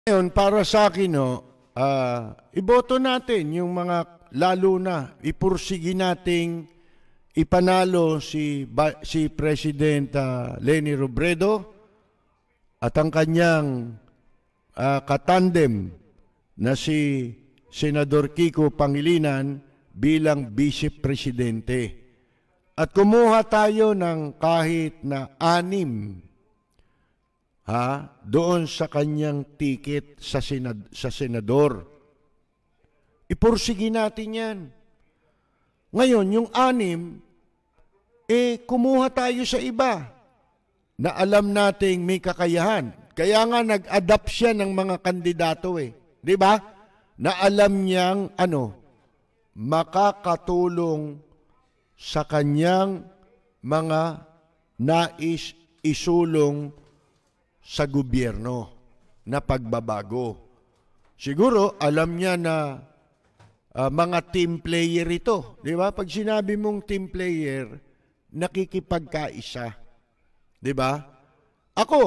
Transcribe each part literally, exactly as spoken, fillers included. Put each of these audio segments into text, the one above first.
Ngayon, para sa akin, no, uh, iboto natin yung mga, lalo na, ipursigi nating ipanalo si, si President uh, Leni Robredo at ang kanyang uh, katandem na si Senador Kiko Pangilinan bilang Vice Presidente. At kumuha tayo ng kahit na anim ha, doon sa kanyang ticket sa, senad, sa senador. Ipursigi natin yan. Ngayon, yung anim, eh, kumuha tayo sa iba na alam nating may kakayahan. Kaya nga nag-adapt siya ng mga kandidato eh. Di ba? Na alam niyang, ano, makakatulong sa kanyang mga nais isulong sa gobyerno na pagbabago. Siguro, alam niya na uh, mga team player ito. Di ba? Pag sinabi mong team player, nakikipagkaisa. Di ba? Ako,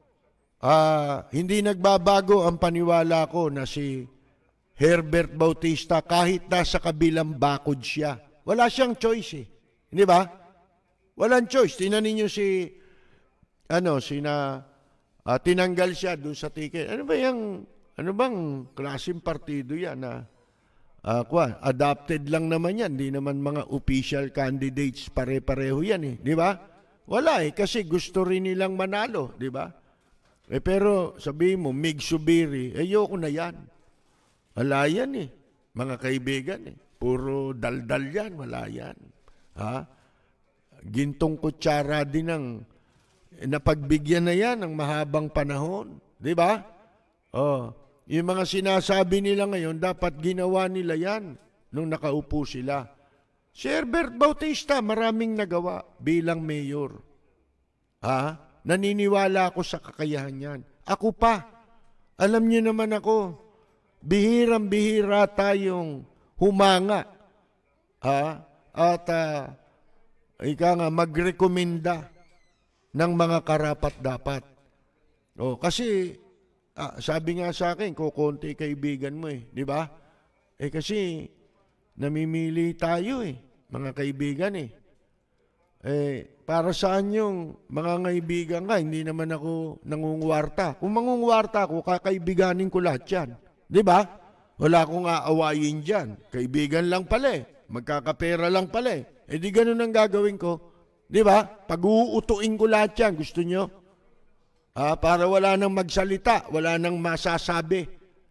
uh, hindi nagbabago ang paniwala ko na si Herbert Bautista kahit nasa kabilang bakod siya. Wala siyang choice eh. Di ba? Walang choice. Tingnan ninyo si, ano, sina, uh, tinanggal siya doon sa ticket. Ano ba yung, ano bang klaseng partido yan na, uh, kwa, adopted lang naman yan. Hindi naman mga official candidates pare-pareho yan eh. Di ba? Wala eh, kasi gusto rin nilang manalo. Di ba? Eh pero sabihin mo, Mig Subiri, ayoko na yan. Wala yan eh, mga kaibigan eh. Puro daldal yan, wala yan. Ha? Gintong kutsara din ng napagbigyan na yan ng mahabang panahon. Di ba? Oh, yung mga sinasabi nila ngayon, dapat ginawa nila yan nung nakaupo sila. Si Herbert Bautista, maraming nagawa bilang mayor. Ha? Naniniwala ako sa kakayahan yan. Ako pa, alam niyo naman ako, bihirang-bihira tayong humanga ha? At uh, ika nga magrekomenda ng mga karapat-dapat. O, kasi ah, sabi nga sa akin, kukunti kaibigan mo eh, di ba? Eh kasi namimili tayo eh, mga kaibigan eh. Eh, para saan yung mga kaibigan ka? Hindi naman ako nangungwarta. Kung mangungwarta ako, kakaibiganin ko lahat yan. Di ba? Wala akong aawayin dyan. Kaibigan lang pala eh. Magkakapera lang pala eh. Eh di ganun ang gagawin ko. Di ba? Pag-uutuin ko lahat yan. Gusto nyo? Ah, para wala nang magsalita. Wala nang masasabi.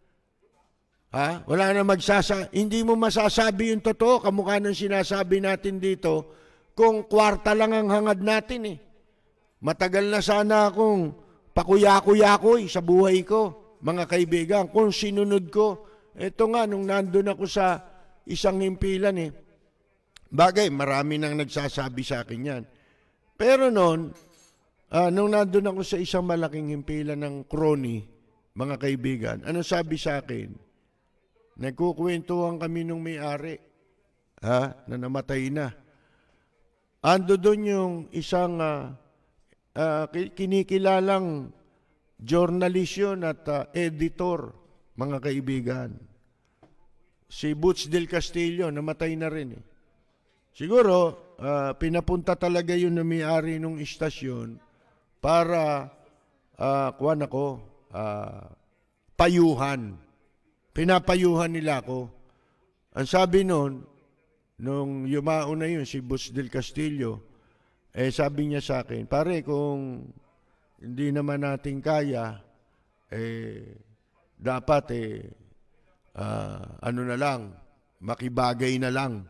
Ha? Wala nang magsasabi. Hindi mo masasabi yung totoo. Kamukha ng sinasabi natin dito. Kung kwarta lang ang hangad natin eh. Matagal na sana akong pakuya-kuya-kuy sa buhay ko. Mga kaibigan, kung sinunod ko, ito nga, nung nandun ako sa isang himpilan eh, bagay, marami nang nagsasabi sa akin yan. Pero noon, uh, nung nandun ako sa isang malaking himpilan ng crony, mga kaibigan, ano sabi sa akin? Nagkukwentuhan kami nung may-ari, ha, na namatay na. Ando doon yung isang uh, uh, kinikilalang journalist yun at uh, editor, mga kaibigan. Si Butch Del Castillo, namatay na rin eh. Siguro, uh, pinapunta talaga yun na may-ari ng istasyon para, uh, kuwan ako, uh, payuhan. Pinapayuhan nila ako. Ang sabi nun, nung yumao na yun, si Butch Del Castillo, eh sabi niya sa akin, pare, kung hindi naman natin kaya, eh, dapat, eh, uh, ano na lang, makibagay na lang.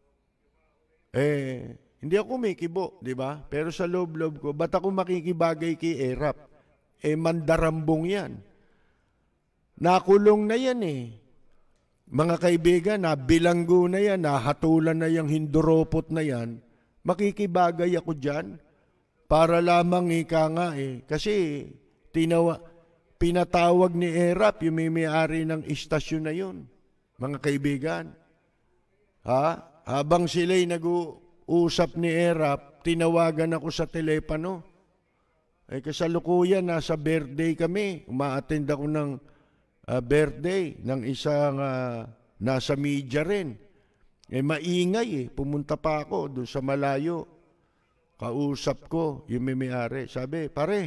Eh, hindi ako kumikibo, di ba? Pero sa loob-loob ko, ba't ako makikibagay kay Erap? Eh, mandarambong yan. Nakulong na yan eh. Mga kaibigan, na bilanggo na yan, nahatulan na yung hinduropot na yan, makikibagay ako dyan. Para lamang ika nga eh. Kasi tinawa, pinatawag ni Erap yung may-ari ng istasyon na yun. Mga kaibigan. Ha? Habang sila'y nag-uusap ni Erap, tinawagan ako sa telepono. Eh kasalukuyan, nasa birthday kami. Uma-attend ako ng uh, birthday ng isang uh, nasa media rin. Eh, maingay eh. Pumunta pa ako doon sa malayo. Kausap ko, yung may-ari. Sabi, pare,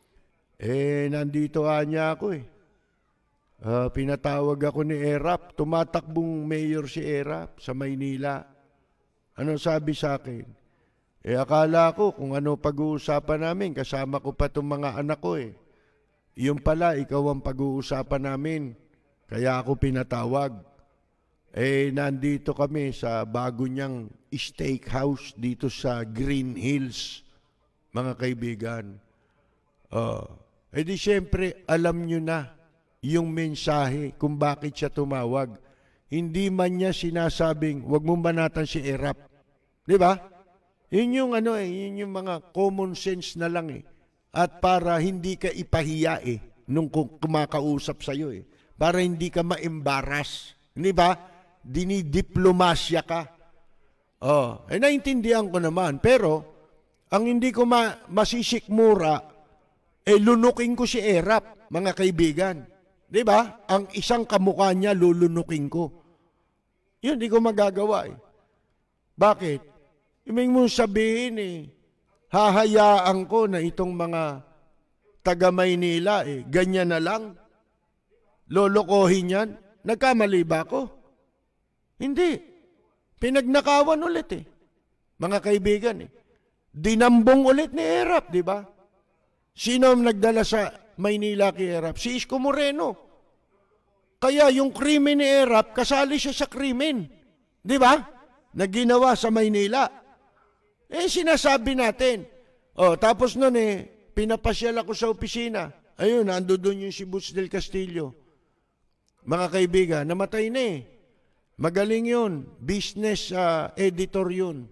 eh, nandito anya ako eh. Uh, pinatawag ako ni Erap. Tumatakbong mayor si Erap sa Maynila. Ano sabi sa akin? Eh, akala ko kung ano pag-uusapan namin. Kasama ko pa itong mga anak ko eh. Yung pala, ikaw ang pag-uusapan namin. Kaya ako pinatawag. Eh, nandito kami sa bago niyang steakhouse dito sa Green Hills, mga kaibigan. Uh, eh di siyempre, alam nyo na yung mensahe kung bakit siya tumawag. Hindi man niya sinasabing, wag mong banatan si Erap. Di ba? Yun yung ano eh, yun yung mga common sense na lang eh. At para hindi ka ipahiya eh, nung kumakausap sa'yo eh. Para hindi ka ma-embarrass. Di ba? Dinidiplomasya ka. Oh, eh naintindihan ko naman. Pero, ang hindi ko ma masisikmura, eh lunukin ko si Erap, mga kaibigan. Di ba? Ang isang kamukha niya, lulunukin ko. Yun, di ko magagawa eh. Bakit? Ibig mo sabihin eh, hahayaan ko na itong mga taga Maynila eh, ganyan na lang. Lolokohin yan. Nagkamali ba ako? Hindi. Pinagnakawan ulit eh. Mga kaibigan eh. Dinambong ulit ni Erap, di ba? Sino ang nagdala sa Maynila kay Erap? Si Isko Moreno. Kaya yung krimen ni Erap, kasali siya sa krimen. Di ba? Na ginawa sa Maynila. Eh, sinasabi natin. Oh, tapos nun eh, pinapasyal ako sa opisina. Ayun, ando doon yung si Butch del Castillo. Mga kaibigan, namatay na eh. Magaling yun. Business uh, editor yun.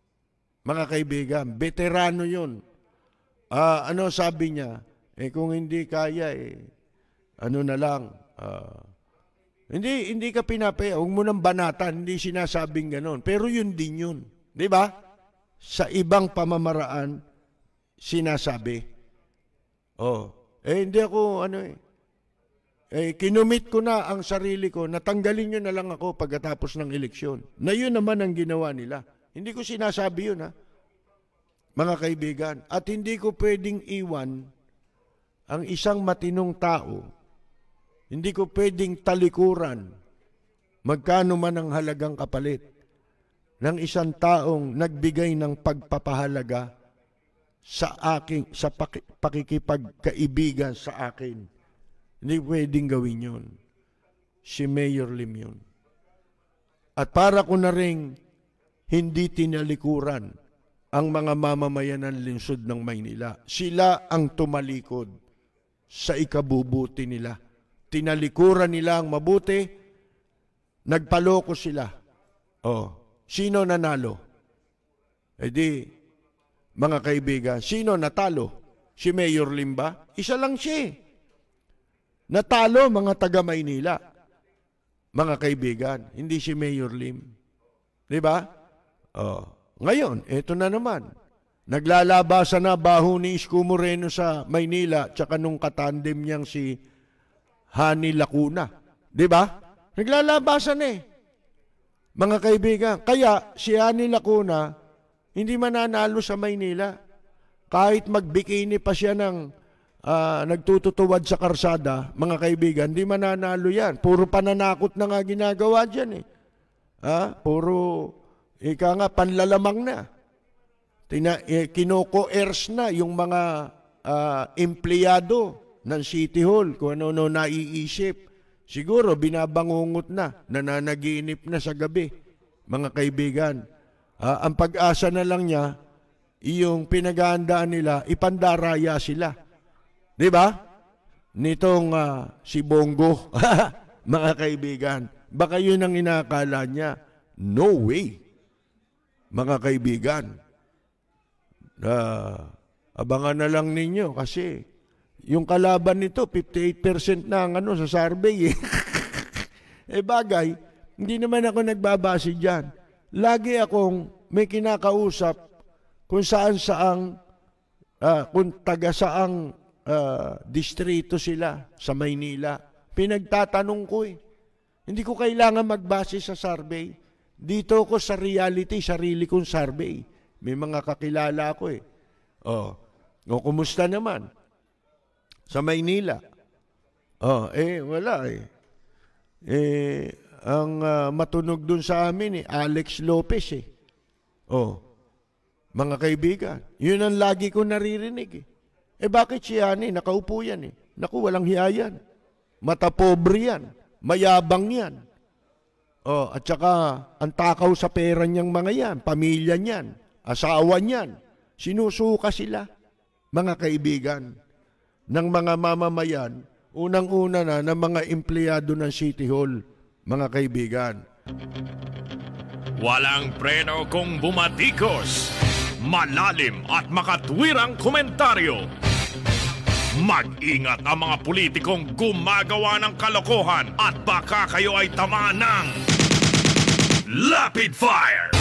Mga kaibigan, veterano yun. Uh, ano sabi niya? Eh kung hindi kaya eh, ano na lang. Uh, hindi hindi ka pinapaya. Huwag mo nang banatan. Hindi sinasabing ganon. Pero yun din yun. Di ba? Sa ibang pamamaraan, sinasabi. Oh. Eh hindi ako ano eh. Eh, kinumit ko na ang sarili ko, natanggalin nyo na lang ako pagkatapos ng eleksyon. Na yun naman ang ginawa nila. Hindi ko sinasabi yun, ha? Mga kaibigan. At hindi ko pwedeng iwan ang isang matinong tao. Hindi ko pwedeng talikuran magkano man ang halagang kapalit ng isang taong nagbigay ng pagpapahalaga sa aking, sa pakikipagkaibigan sa akin. Hindi pwedeng gawin yun. Si Mayor Lim yun. At para ko na rin hindi tinalikuran ang mga mamamayan ng lungsod ng Maynila. Sila ang tumalikod sa ikabubuti nila. Tinalikuran nila ang mabuti, nagpaloko sila. Oh, sino nanalo? E di, mga kaibigan, sino natalo? Si Mayor Lim ba? Isa lang siya eh. Natalo mga taga Maynila, mga kaibigan, hindi si Mayor Lim. Di ba? Oh. Ngayon, eto na naman. Naglalabasan na baho ni Isko Moreno sa Maynila tsaka nung katandem niyang si Hani Lacuna. Di ba? Naglalabasan eh. Mga kaibigan, kaya si Hani Lacuna hindi mananalo sa Maynila. Kahit magbikini pa siya ng Uh, nagtututuwad sa karsada, mga kaibigan, di mananalo yan. Puro pananakot na nga ginagawa dyan eh. Ha? Puro, ika nga, panlalamang na. Tina, eh, kinoko-ers na yung mga uh, empleyado ng City Hall, kung ano-ano naiisip. Siguro, binabangungot na, nananaginip na sa gabi, mga kaibigan. Uh, ang pag-asa na lang niya, yung pinag-aandaan nila, ipandaraya sila. Di ba? Nitong uh, si Bongo, mga kaibigan, baka yun ang inakala niya. No way. Mga kaibigan, uh, abangan na lang ninyo kasi yung kalaban nito, fifty-eight percent na ang ano, sa survey. Eh. eh bagay, hindi naman ako nagbabase dyan. Lagi akong may kinakausap kung saan-saang, uh, kung taga-saang Uh, distrito sila sa Maynila. pinagtatanong ko eh. Hindi ko kailangan magbase sa survey. Dito ko sa reality, sarili kong survey. May mga kakilala ko eh. Oh, o kumusta naman? Sa Maynila. Oh, eh, wala eh. Eh, ang uh, matunog dun sa amin eh, Alex Lopez eh. Oh, mga kaibigan, yun ang lagi ko naririnig eh. Eh bakit siya ni? Nakaupo yan eh. Naku, walang hiya yan. Matapobre yan. Mayabang yan. Oh, at saka, ang takaw sa pera niyang mga yan, pamilya niyan, asawa niyan, sinusuka sila, mga kaibigan, ng mga mamamayan, unang-una na ng mga empleyado ng City Hall, mga kaibigan. Walang preno kung bumatikos, malalim at makatwirang komentaryo. Mag-ingat ang mga politikong gumagawa ng kalokohan at baka kayo ay tamaan ng Rapid Fire!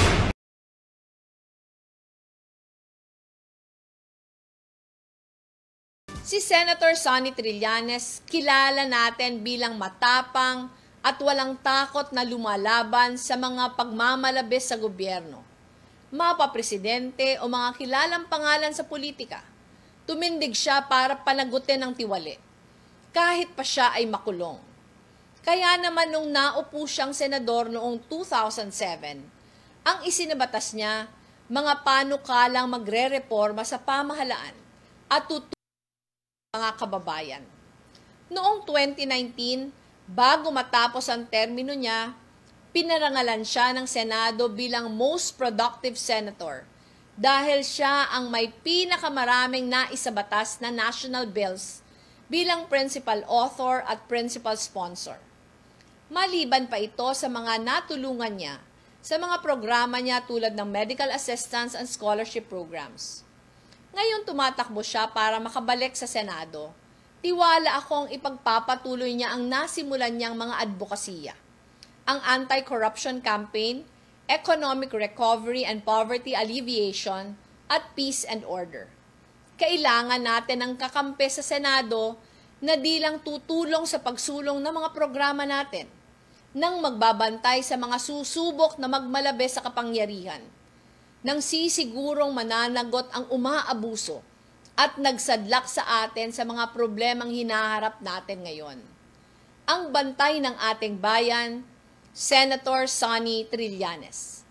Si Senator Sonny Trillanes, kilala natin bilang matapang at walang takot na lumalaban sa mga pagmamalabis sa gobyerno. Mapapresidente o mga kilalang pangalan sa politika, tumindig siya para panagutin ang tiwali, kahit pa siya ay makulong. Kaya naman nung naupo siyang senador noong two thousand seven, ang isinabatas niya, mga panukalang magre-reforma sa pamahalaan at tutulong mga kababayan. Noong twenty nineteen, bago matapos ang termino niya, pinarangalan siya ng Senado bilang most productive senator dahil siya ang may pinakamaraming naisabatas na national bills bilang principal author at principal sponsor. Maliban pa ito sa mga natulungan niya sa mga programa niya tulad ng medical assistance and scholarship programs. Ngayon tumatakbo siya para makabalik sa Senado. Tiwala akong ipagpapatuloy niya ang nasimulan niyang mga advokasya. Ang anti-corruption campaign, economic recovery and poverty alleviation, at peace and order. Kailangan natin ng kakampi sa Senado na di lang tutulong sa pagsulong ng mga programa natin, nang magbabantay sa mga susubok na magmalabe sa kapangyarihan, nang sisigurong mananagot ang umaabuso at nagsadlak sa atin sa mga problemang hinaharap natin ngayon. Ang bantay ng ating bayan, Senator Sonny Trillanes.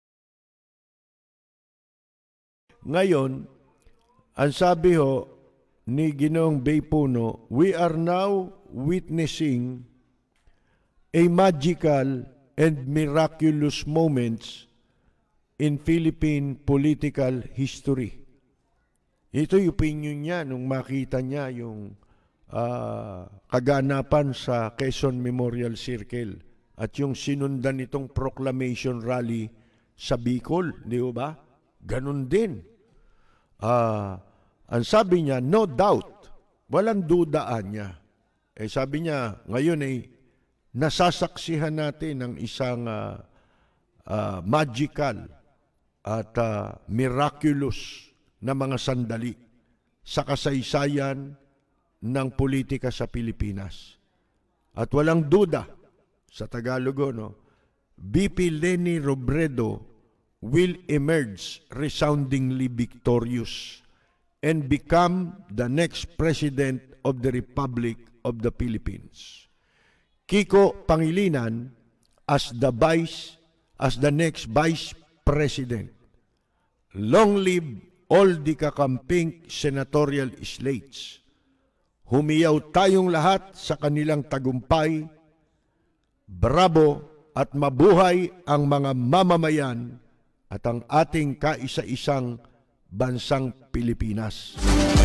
Ngayon, ang sabi ho ni Ginoong Bay Puno, we are now witnessing a magical and miraculous moments in Philippine political history. Ito yung opinion niya nung makita niya yung uh, kaganapan sa Quezon Memorial Circle at yung sinundan nitong proclamation rally sa Bicol, di ba? Ganun din. Uh, ang sabi niya, no doubt, walang dudaan niya. Eh sabi niya, ngayon ay nasasaksihan natin ng isang uh, uh, magical at uh, miraculous na mga sandali sa kasaysayan ng politika sa Pilipinas. At walang duda, sa Tagalog, no, B P Leni Robredo will emerge resoundingly victorious and become the next President of the Republic of the Philippines. Kiko Pangilinan as the vice, as the next Vice President. Long live all the kakamping senatorial slates. Humiyaw tayong lahat sa kanilang tagumpay. Bravo at mabuhay ang mga mamamayan at ang ating kaisa-isang bansang Pilipinas.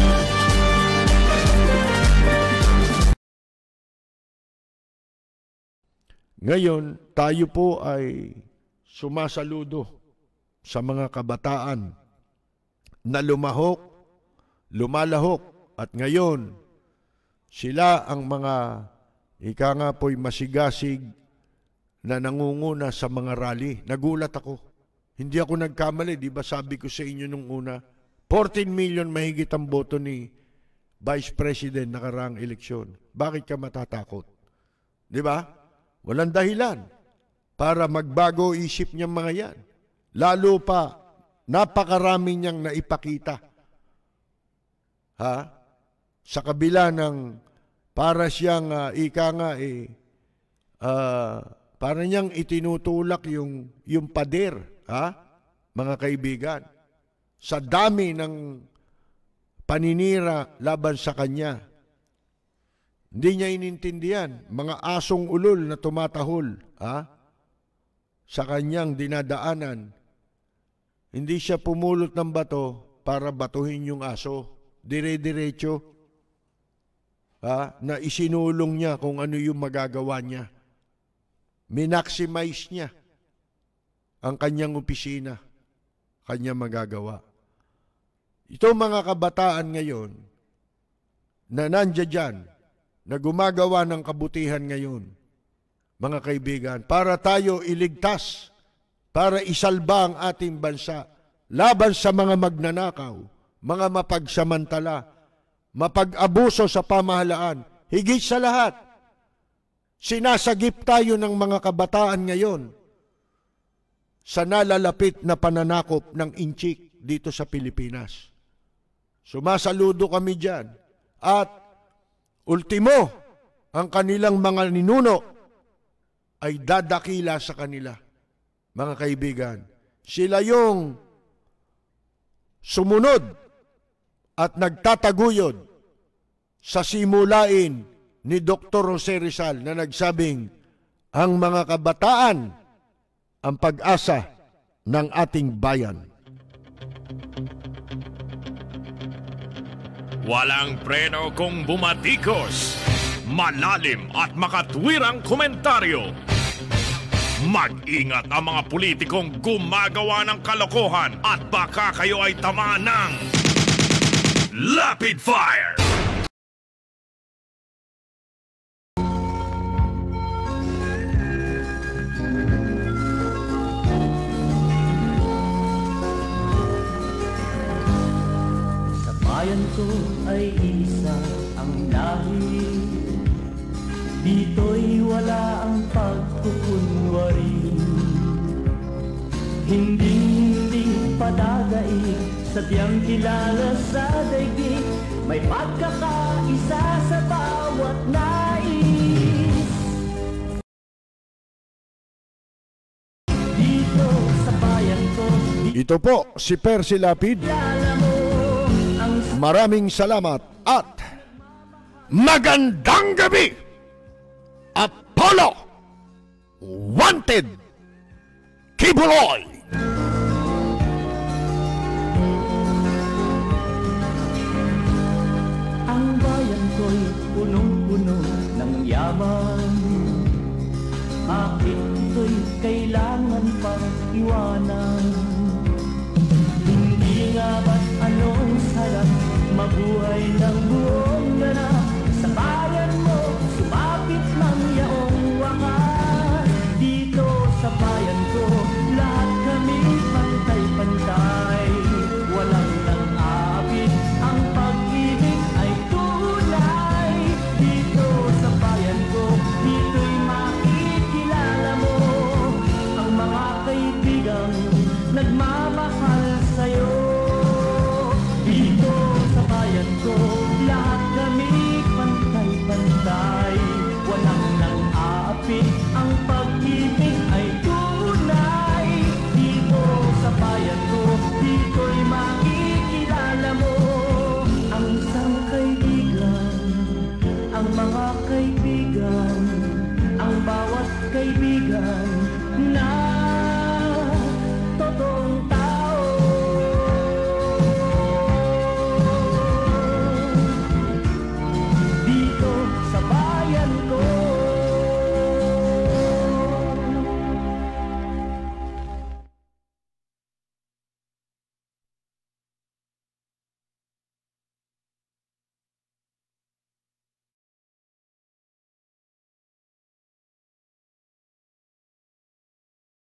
Ngayon, tayo po ay sumasaludo sa mga kabataan na lumahok, lumalahok at ngayon sila ang mga ika nga po'y masigasig na nangunguna sa mga rally. Nagulat ako. Hindi ako nagkamali. Di ba sabi ko sa inyo nung una, fourteen million mahigit ang boto ni Vice President nakaraang eleksyon. Bakit ka matatakot? Di ba? Walang dahilan para magbago isip niyang mga yan. Lalo pa, napakarami niyang naipakita. Ha? Sa kabila ng para siyang uh, ika nga eh, uh, para niyang itinutulak yung, yung pader, ha? Mga kaibigan. Sa dami ng paninira laban sa kanya. Hindi niya inintindihan, mga asong ulol na tumatahol, ha? Sa kanyang dinadaanan. Hindi siya pumulot ng bato para batuhin yung aso. Dire-diretso, ha? Na isinulong niya kung ano yung magagawa niya. Minaximize niya ang kanyang opisina, kanyang magagawa. Ito mga kabataan ngayon na nandiyan dyan, na gumagawa ng kabutihan ngayon, mga kaibigan, para tayo iligtas, para isalba ang ating bansa laban sa mga magnanakaw, mga mapagsamantala, mapag-abuso sa pamahalaan. Higit sa lahat, sinasagip tayo ng mga kabataan ngayon sa nalalapit na pananakop ng inchik dito sa Pilipinas. Sumasaludo kami dyan. At ultimo, ang kanilang mga ninuno ay dadakila sa kanila. Mga kaibigan, sila yung sumunod at nagtataguyod sa simulain ni Doctor Jose Rizal na nagsabing, ang mga kabataan ang pag-asa ng ating bayan. Walang preno kung bumatikos, malalim at makatwirang komentaryo. Mag-ingat ang mga politikong gumagawa ng kalokohan at baka kayo ay tamaan ng Lapid Fire! Sa bayan ko ay isa ang lahi, dito'y wala ang pagkukunwari. Hindi-hindi padagay, sadyang kilala sa daigdig, may pagkakaisa sa bawat nais. Dito sa bayan ko, Ito po si Percy Lapid. kilala mo ang Maraming salamat at magandang gabi! Apollo Wanted Kibuloy! ang bayan ko'y punong-puno ng yaman. Bakit ito'y kailangan pang iwanan? Hindi nga ba't anong sarap mabuhay ng buong ganap? Sa bayan mo, sumapit mang yaong wakas. Dito sa bayan ko, lahat kami pantay-pantay. Walang nang-aapit, ang pag-ibig ay tunay. Dito sa bayan ko, dito'y makikilala mo ang mga kaibigang nagmamahal sa'yo. Dito sa bayan ko, lahat kami pantay-pantay. Walang nang-aapit, ang pag-ibig ay tunay. Dito sa bayan ko, dito'y makikilala mo ang isang kaibigan, ang mga kaibigan, ang bawat kaibigan na